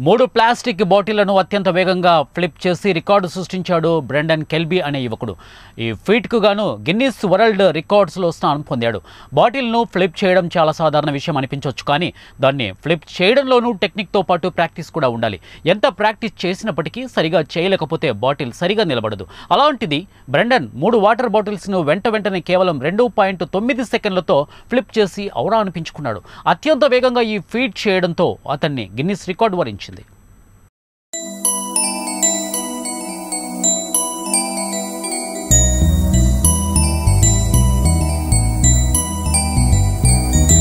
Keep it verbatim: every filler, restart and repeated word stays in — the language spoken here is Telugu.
మూడు ప్లాస్టిక్ బాటిళ్లను అత్యంత వేగంగా ఫ్లిప్ చేసి రికార్డు సృష్టించాడు బ్రెండన్ కెల్బీ అనే యువకుడు. ఈ ఫీట్కు గాను గిన్నిస్ వరల్డ్ రికార్డ్స్లో స్థానం పొందాడు. బాటిల్ను ఫ్లిప్ చేయడం చాలా సాధారణ విషయం అనిపించవచ్చు, కానీ దాన్ని ఫ్లిప్ చేయడంలోనూ టెక్నిక్తో పాటు ప్రాక్టీస్ కూడా ఉండాలి. ఎంత ప్రాక్టీస్ చేసినప్పటికీ సరిగా చేయలేకపోతే బాటిల్ సరిగా నిలబడదు. అలాంటిది బ్రెండన్ మూడు వాటర్ బాటిల్స్ను వెంట వెంటనే కేవలం రెండు పాయింట్ తొమ్మిది సెకండ్లతో ఫ్లిప్ చేసి ఔరా అనిపించుకున్నాడు. అత్యంత వేగంగా ఈ ఫీట్ చేయడంతో అతన్ని గిన్నిస్ రికార్డు వరించింది.